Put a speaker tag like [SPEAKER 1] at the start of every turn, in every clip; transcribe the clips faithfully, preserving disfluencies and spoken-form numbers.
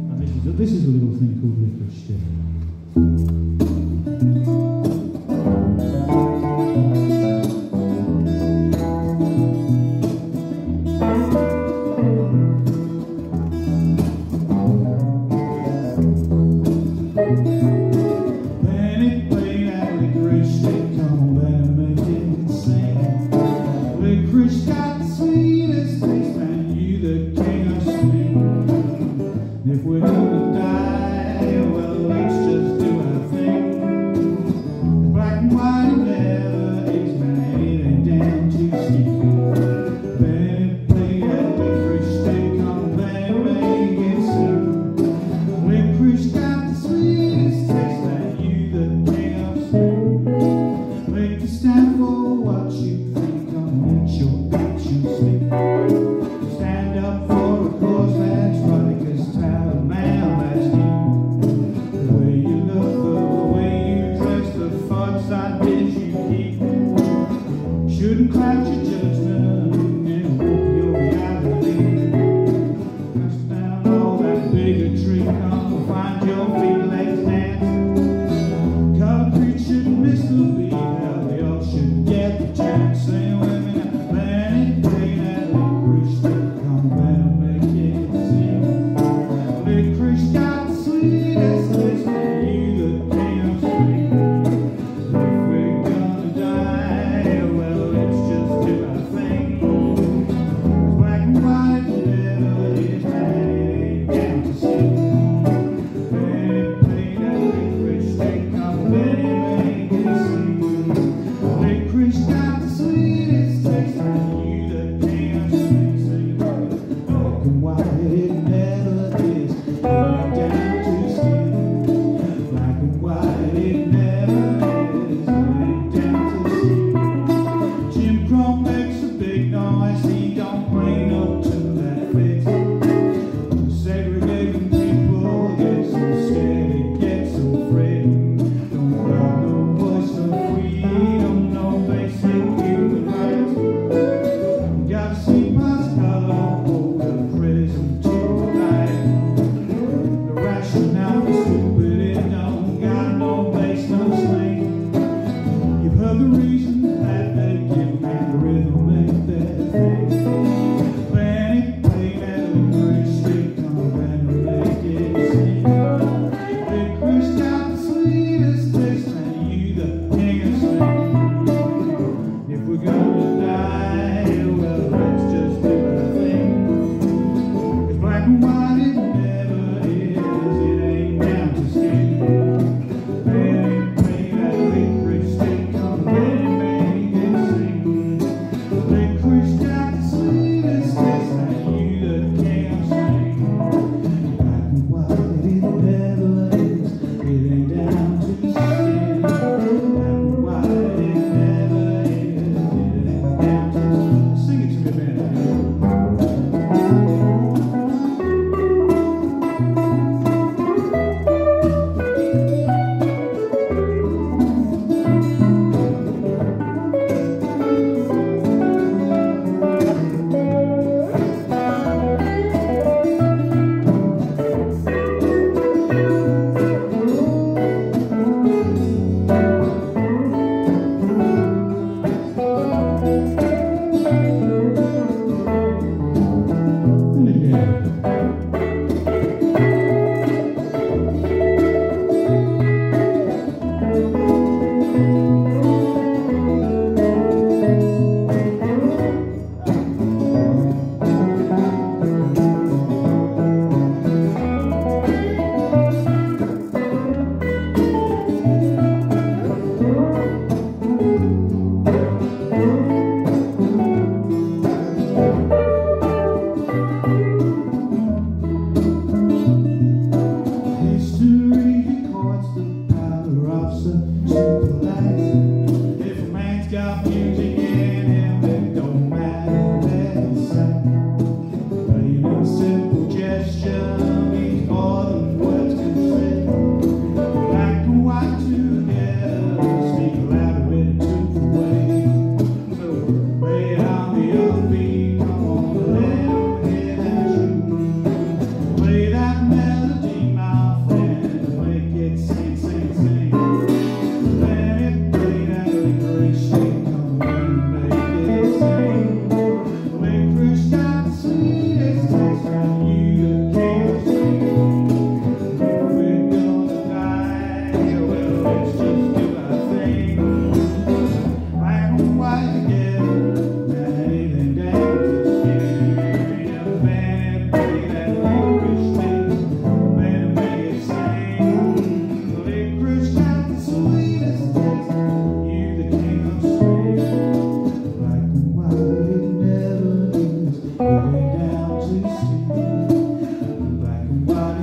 [SPEAKER 1] And this is a, this is a little thing called Licorice stick. If we're gonna die, well, let's just do our thing. Black and white never is, man, it ain't down too steep. Bennett play that licorice stick on band, make it sing. Licorice got the sweetest taste, man, you the king of sweet. Make a stand for what you think, on let your action speak. Stand up for a cause that's right, 'cause talent, man, that's deep. The way you look, the way you dress, the thoughts I did you keep. Shouldn't cloud your judgment and hope your reality. Press down all that bigotry, come find your feet, let's dance. Color preacher, miss the beat, how they all should get the chance. Say women, man, play that licorice stick, come down, make it sing. Licorice got the sweetest taste, man, you the king of sweet. If we're gonna die, well, let's just do our thing. 'Cause black and white never is, man, it ain't down to see. Bennett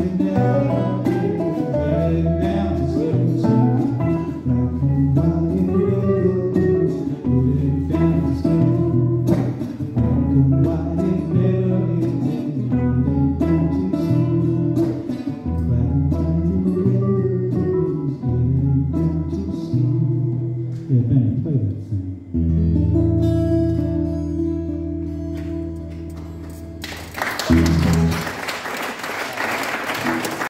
[SPEAKER 1] Play that thing.